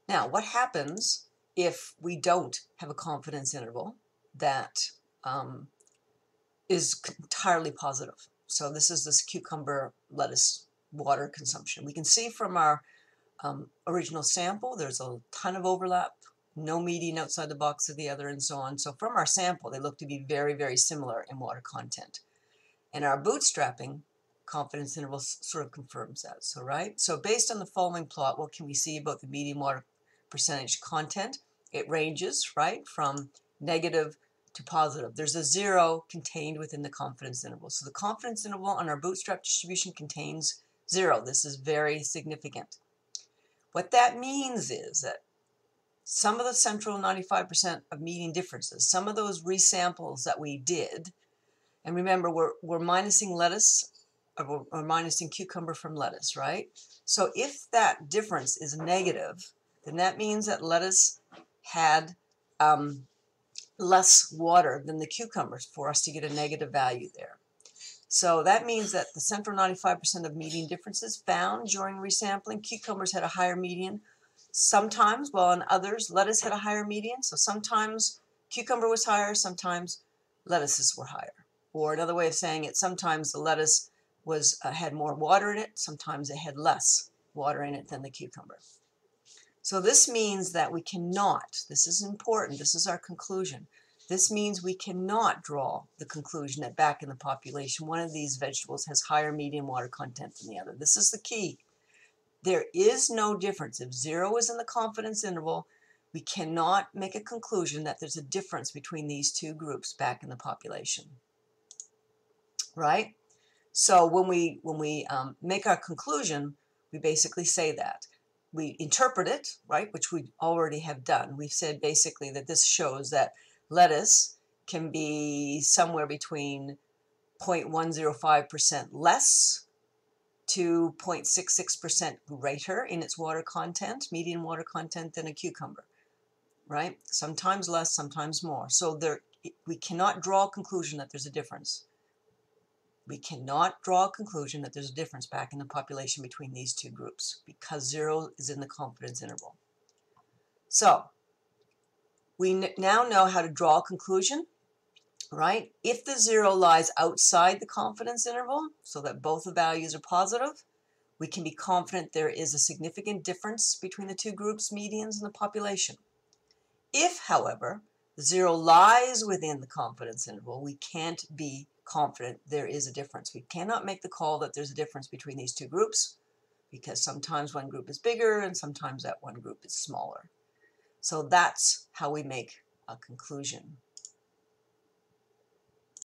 Now, what happens if we don't have a confidence interval that is entirely positive? So this is this cucumber lettuce water consumption. We can see from our original sample there's a ton of overlap, no median outside the box of the other, and so on. So from our sample they look to be very, very similar in water content. And our bootstrapping confidence interval sort of confirms that. So based on the following plot, what can we see about the median water percentage content? It ranges, right, from negative to positive. There's a 0 contained within the confidence interval. So the confidence interval on our bootstrap distribution contains 0. This is very significant. What that means is that some of the central 95% of median differences, some of those resamples that we did, and remember, we're minusing lettuce, or we're minusing cucumber from lettuce, right? So if that difference is negative, then that means that lettuce had less water than the cucumbers for us to get a negative value there. So that means that the central 95% of median differences found during resampling, cucumbers had a higher median. Sometimes, while in others, lettuce had a higher median. So sometimes cucumber was higher, sometimes lettuces were higher. Or another way of saying it, sometimes the lettuce had more water in it, sometimes it had less water in it than the cucumber. So this means that we cannot, this is important, this is our conclusion, this means we cannot draw the conclusion that back in the population one of these vegetables has higher median water content than the other. This is the key. There is no difference. If 0 is in the confidence interval, we cannot make a conclusion that there's a difference between these two groups back in the population. Right? So when we make our conclusion, we basically say that. We interpret it, right, which we already have done. We've said basically that this shows that lettuce can be somewhere between 0.105% less to 0.66% greater in its water content, median water content, than a cucumber, right? Sometimes less, sometimes more. So we cannot draw a conclusion that there's a difference. We cannot draw a conclusion that there's a difference back in the population between these two groups because 0 is in the confidence interval. So we now know how to draw a conclusion, right? If the 0 lies outside the confidence interval, so that both the values are positive, we can be confident there is a significant difference between the two groups' medians in the population. If, however, the 0 lies within the confidence interval, we can't be confident there is a difference. We cannot make the call that there's a difference between these two groups because sometimes one group is bigger and sometimes that one group is smaller. So that's how we make a conclusion.